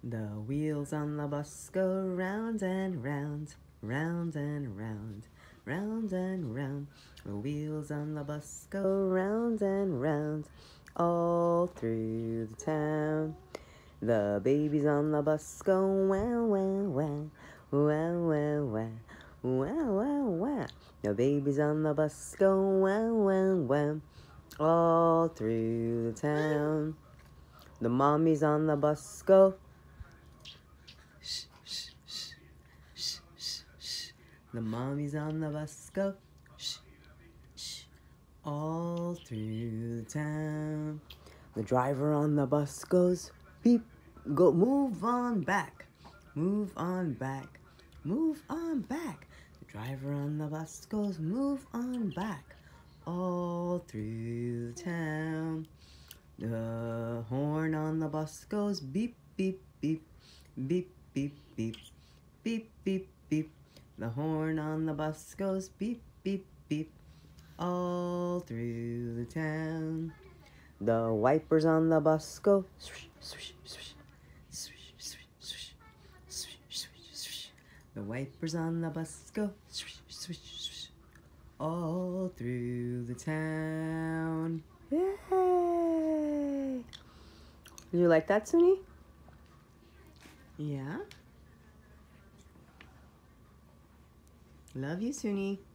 The wheels on the bus go round and round, round and round, round and round. The wheels on the bus go round and round, all through the town. The babies on the bus go wow, wow, wow, wow, wow, wow, wow, wow, wow. The babies on the bus go wow, wow, wow, all through the town. The mommies on the bus go shh, shh, shh, shh, shh, shh. The mommies on the bus go shh, shh, all through the town. The driver on the bus goes beep, go move on back, move on back, move on back. The driver on the bus goes move on back, all through the town. The horn on the bus goes beep, beep, beep, beep, beep, beep, beep, beep, beep. The horn on the bus goes beep, beep, beep, all through the town. The wipers on the bus go swish, swish, swish, swish, swish, swish, swish, swish, swish. The wipers on the bus go swish, swish, swish, all through the town. Yay! Did you like that, Sunny? Yeah? Love you, Sunny.